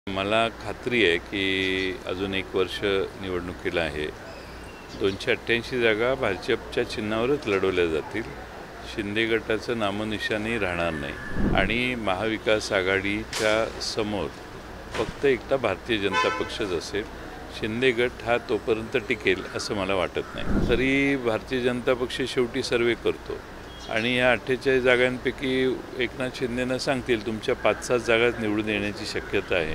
मला खात्री आहे की अजून एक वर्ष निवडणुकीला आहे. 288 जागा भाजपच्या चिन्हावरच लढवल्या जातील. शिंदे गटाचं नामोनिशाणही राहणार नाही आणि महाविकास आघाडीच्या समोर फक्त एकटा भारतीय जनता पक्षच असेल. शिंदे गट हा तोपर्यंत टिकेल असं मला वाटत नाही. तरी भारतीय जनता पक्ष शेवटी सर्वे करतो आणि या 48 जागांपैकी एकनाथ शिंदेंना सांगतील तुमच्या 5-7 जागाच निवडून येण्याची शक्यता आहे.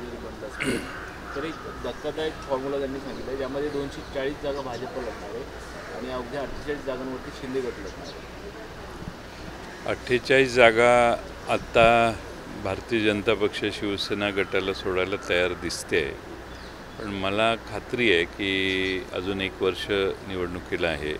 तर एक धक्कादायक फॉर्म्युला त्यांनी सांगितलं ज्यामध्ये 240 जागा भाजप लढणार आहे आणि अवघ्या 48 जागांवरती शिंदे गट लढणार आहे. 48 जागा आत्ता भारतीय जनता पक्ष शिवसेना गटाला सोडायला तयार दिसते, पण मला खात्री आहे की अजून एक वर्ष निवडणुकीला आहे.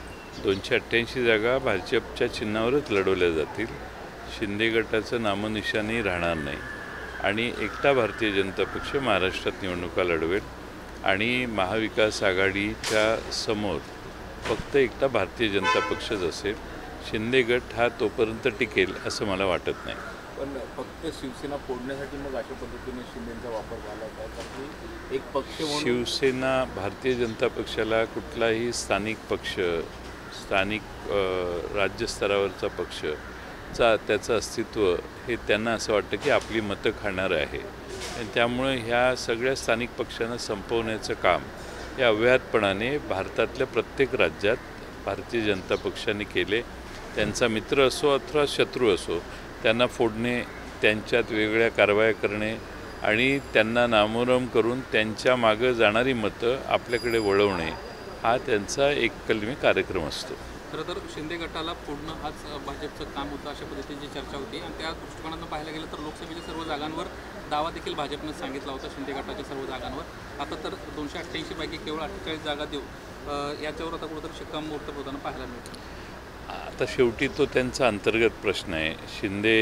288 जागा भाजपच्या चिन्हावरच लढवल्या जातील. शिंदे गटाचं नामोनिशाणही राहणार नाही आणि एकटा भारतीय जनता पक्ष महाराष्ट्रात निवडणुका लढवेल आणि महाविकास आघाडीच्या समोर फक्त एकटा भारतीय जनता पक्षच असेल. शिंदे गट हा तोपर्यंत टिकेल असं मला वाटत नाही. पण फक्त शिवसेना फोडण्यासाठी मग अशा पद्धतीने शिंदेचा वापर झाला होता की एक पक्ष म्हणून शिवसेना भारतीय जनता पक्षाला कुठलाही स्थानिक पक्ष, स्थानिक राज्यस्तरावरचा पक्ष त्याचं अस्तित्व हे त्यांना असं वाटतं की आपली मतं खाणारं आहे आणि त्यामुळे ह्या सगळ्या स्थानिक पक्षांना संपवण्याचं काम हे अव्याहतपणाने भारतातल्या प्रत्येक राज्यात भारतीय जनता पक्षाने केले. त्यांचा मित्र असो अथवा शत्रू असो त्यांना फोडणे, त्यांच्यात वेगळ्या कारवाया करणे आणि त्यांना नामोरम करून त्यांच्या मागं जाणारी मतं आपल्याकडे वळवणे हा त्यांचा एककलमी कार्यक्रम असतो. खरं तर शिंदे गटाला फोडणं हाच भाजपचं काम होतं अशा पद्धतीची चर्चा होती आणि त्या दृष्टिकोनातून पाहायला गेलं तर लोकसभेच्या सर्व जागांवर दावा देखील भाजपनं सांगितला होता शिंदे गटाच्या सर्व जागांवर. आता तर 288 पैकी केवळ 48 जागा देऊ याच्यावर आता कुठंतरी शिक्कामोर्तब होताना पाहायला मिळतं. आता शेवटी तो त्यांचा अंतर्गत प्रश्न आहे. शिंदे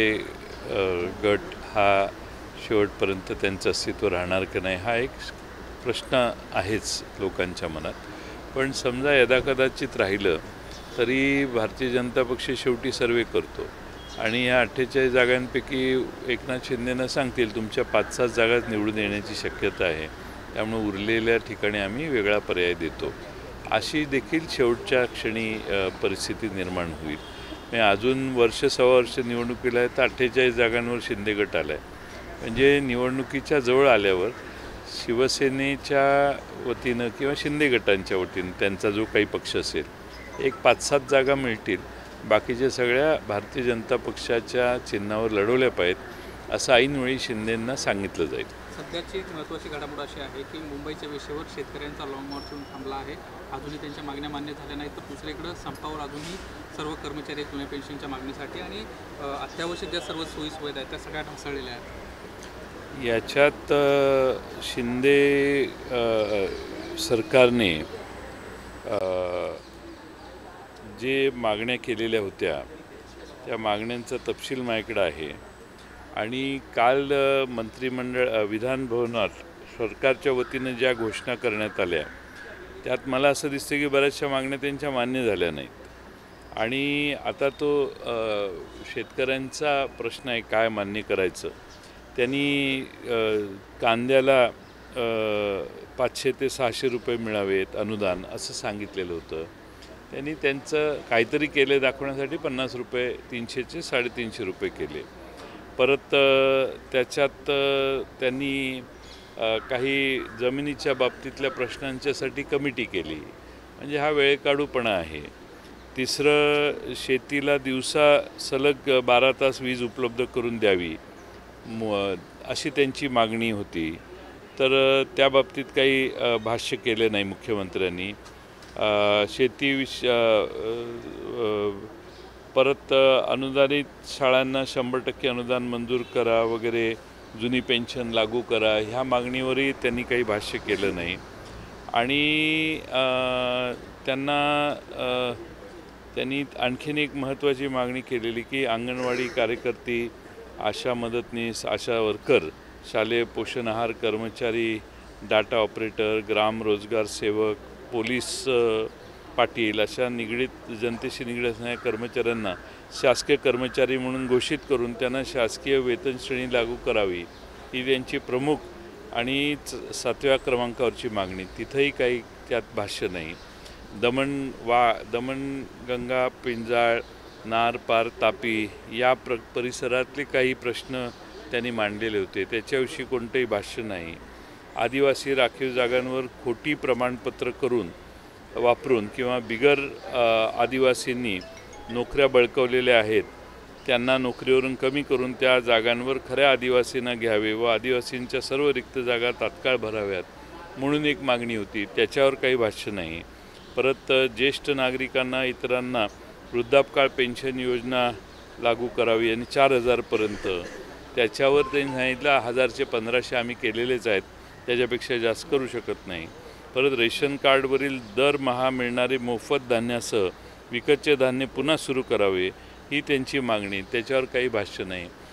गट हा शेवटपर्यंत त्यांचं अस्तित्व राहणार की नाही हा एक प्रश्न आहेच लोकांच्या मनात. पण समजा यदाकदाचित राहिलं तरी भारतीय जनता पक्ष शेवटी सर्वे करतो आणि या 48 जागांपैकी एकनाथ शिंदेंना सांगतील तुमच्या 5-7 जागाच निवडून येण्याची शक्यता आहे, त्यामुळे उरलेल्या ठिकाणी आम्ही वेगळा पर्याय देतो. अशी देखील शेवटच्या क्षणी परिस्थिती निर्माण होईल. म्हणजे अजून वर्ष सव्वा वर्ष निवडणुकीला आहे तर 48 जागांवर शिंदे गट आला आहे. म्हणजे निवडणुकीच्या जवळ आल्यावर शिवसेनेच्या वतीनं किंवा शिंदे गटांच्या वतीनं त्यांचा जो काही पक्ष असेल एक 5-7 जागा मिळतील. बाकीच्या सगळ्या भारतीय जनता पक्षाच्या चिन्हावर लढवल्या पाहिजेत असं ऐनवेळी शिंदेंना सांगितलं जाईल. सध्याची एक महत्त्वाची घडामोड अशी आहे की मुंबईच्या वेशीवर शेतकऱ्यांचा लॉंग मार्च थांबला आहे. अजूनही त्यांच्या मागण्या मान्य झाल्या नाहीत तर दुसरीकडं संपावर अजूनही सर्व कर्मचारी जुन्या पेन्शनच्या मागणीसाठी आणि अत्यावश्यक ज्या सर्व सोयीसुविधा आहेत त्या सगळ्या ढासळलेल्या आहेत. याच्यात शिंदे सरकारने जे मागण्या केलेल्या होत्या त्या मागण्यांचा तपशील माझ्याकडे आहे आणि काल विधान भवनात सरकारच्या वतीनं ज्या घोषणा करण्यात आल्या त्यात मला असं दिसतं की बऱ्याचशा मागण्या त्यांच्या मान्य झाल्या नाहीत आणि आता तो शेतकऱ्यांचा प्रश्न आहे काय मान्य करायचं. त्यांनी कांद्याला 500 ते 600 रुपये मिळावेत अनुदान असं सांगितलेलं होतं. त्यांनी त्यांचं काहीतरी केले दाखवण्यासाठी 50 रुपये 300चे 350 रुपये केले. परत त्याच्यात त्यांनी काही जमिनीच्या बाबतीतल्या प्रश्नांच्यासाठी कमिटी केली. म्हणजे हा वेळकाढूपणा आहे. तिसरं शेतीला दिवसा सलग 12 तास वीज उपलब्ध करून द्यावी अशी त्यांची मागणी होती. तर त्या बाबतीत काही भाष्य केले नाही मुख्यमंत्र्यांनी. परत अनुदानित शाळांना 100% अनुदान मंजूर करा वगैरे, जुनी पेन्शन लागू करा ह्या मागणीवरही त्यांनी काही भाष्य केलं नाही. आणि त्यांनी आणखीन एक महत्त्वाची मागणी केलेली की अंगणवाडी कार्यकर्ती, आशा मदतनीस, आशा वर्कर, शालेय पोषण आहार कर्मचारी, डाटा ऑपरेटर, ग्राम रोजगार सेवक, पोलीस पाटील अशा जनतेशी निगडीत असणाऱ्या कर्मचाऱ्यांना शासकीय कर्मचारी म्हणून घोषित करून त्यांना शासकीय वेतन श्रेणी लागू करावी ही त्यांची प्रमुख आणि 7व्या क्रमांकावरची मागणी. तिथंही काही त्यात भाष्य नाही. दमणगंगा, पिंजाळ, नार पार, तापी या परिसरातले काही प्रश्न त्यांनी मांडलेले होते, त्याच्याविषयी कोणतंही भाष्य नाही. आदिवासी राखीव जागांवर खोटी प्रमाणपत्र वापरून किंवा बिगर आदिवासींनी नोकऱ्या बळकावलेल्या आहेत त्यांना नोकरीवरून कमी करून त्या जागांवर खऱ्या आदिवासींना घ्यावे व आदिवासींच्या सर्व रिक्त जागा तात्काळ भराव्यात म्हणून एक मागणी होती, त्याच्यावर काही भाष्य नाही. परत ज्येष्ठ नागरिकांना इतरांना वृद्धापकाळ पेन्शन योजना लागू करावी आणि 4,000पर्यंत, त्याच्यावर त्यांनी सांगितलं 1,000चे 1,500 आम्ही केलेलेच आहेत, त्याच्यापेक्षा जास्त करू शकत नाही. परत रेशन कार्डवरील दरमहा मिळणारे मोफत धान्यासह विकतचे धान्य पुन्हा सुरू करावे ही त्यांची मागणी, त्याच्यावर काही भाष्य नाही.